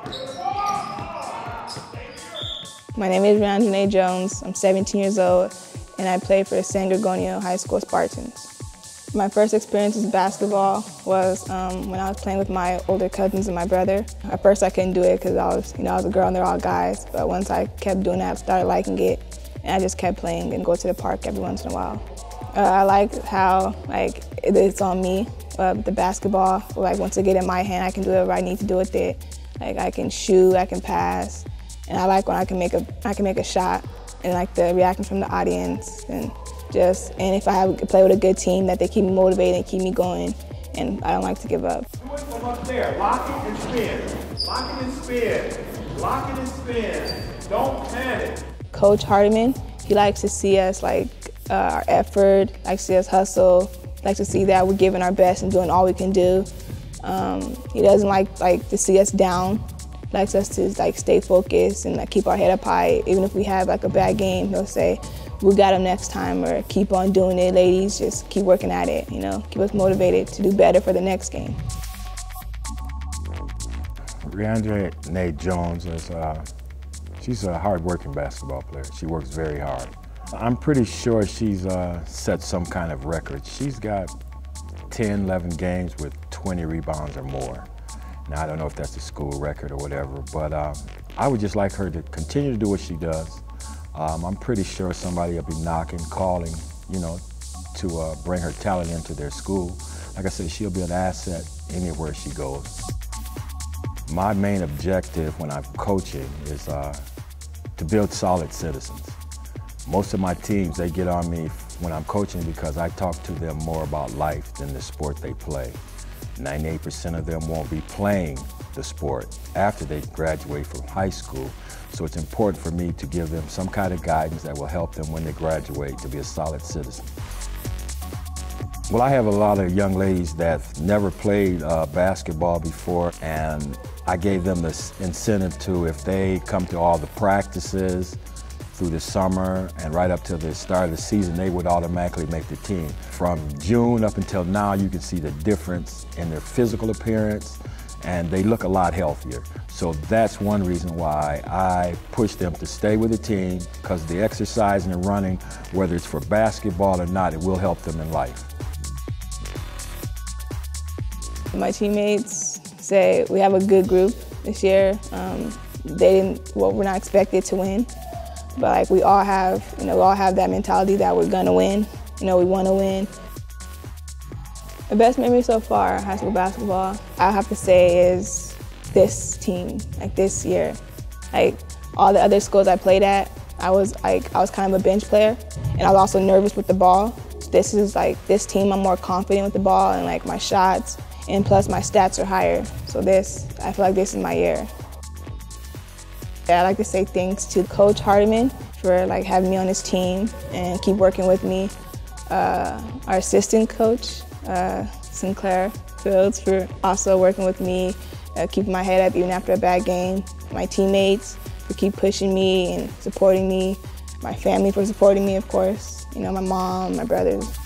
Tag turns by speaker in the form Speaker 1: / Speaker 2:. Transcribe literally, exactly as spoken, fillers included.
Speaker 1: My name is Reandrene Jones. I'm seventeen years old, and I play for the San Gorgonio High School Spartans. My first experience with basketball was um, when I was playing with my older cousins and my brother. At first, I couldn't do it because I was, you know, I was a girl and they're all guys. But once I kept doing that, I started liking it, and I just kept playing and go to the park every once in a while. Uh, I like how like it's on me. Uh, the basketball, like once I get in my hand, I can do whatever I need to do with it. Like I can shoot, I can pass, and I like when I can make a I can make a shot, and like the reaction from the audience, and just and if I have play with a good team, that they keep me motivated and keep me going, and I don't like to give up.
Speaker 2: Do it from up there. Lock it and spin. Lock it and spin. Lock it and spin. Don't panic.
Speaker 1: Coach Hardiman, he likes to see us like uh, our effort, likes to see us hustle. Likes to see that we're giving our best and doing all we can do. Um, he doesn't like like to see us down. He likes us to like stay focused and like keep our head up high. Even if we have like a bad game, he'll say, "We got them next time," or "Keep on doing it, ladies. Just keep working at it." You know, keep us motivated to do better for the next game.
Speaker 3: Reandrene Jones is uh, she's a hard-working basketball player. She works very hard. I'm pretty sure she's uh, set some kind of record. She's got ten, eleven games with twenty rebounds or more. Now, I don't know if that's a school record or whatever, but uh, I would just like her to continue to do what she does. Um, I'm pretty sure somebody will be knocking, calling, you know, to uh, bring her talent into their school. Like I said, she'll be an asset anywhere she goes. My main objective when I'm coaching is uh, to build solid citizens. Most of my teams, they get on me when I'm coaching because I talk to them more about life than the sport they play. ninety-eight percent of them won't be playing the sport after they graduate from high school, so it's important for me to give them some kind of guidance that will help them when they graduate to be a solid citizen. Well, I have a lot of young ladies that never played uh, basketball before, and I gave them this incentive to, if they come to all the practices, through the summer and right up to the start of the season, they would automatically make the team. From June up until now, you can see the difference in their physical appearance, and they look a lot healthier. So that's one reason why I push them to stay with the team, because the exercise and the running, whether it's for basketball or not, it will help them in life.
Speaker 1: My teammates say we have a good group this year. Um, they didn't, well, we're not expected to win. But like we all have, you know, we all have that mentality that we're gonna win. You know, we want to win. The best memory so far, high school basketball, I have to say is this team, like this year. Like all the other schools I played at, I was like, I was kind of a bench player, and I was also nervous with the ball. This is like, this team, I'm more confident with the ball and like my shots, and plus my stats are higher. So this, I feel like this is my year. I'd like to say thanks to Coach Hardiman for like having me on his team and keep working with me. Uh, our assistant coach, uh, Sinclair Fields, for also working with me, uh, keeping my head up even after a bad game. My teammates for keep pushing me and supporting me. My family for supporting me, of course. You know, my mom, my brothers.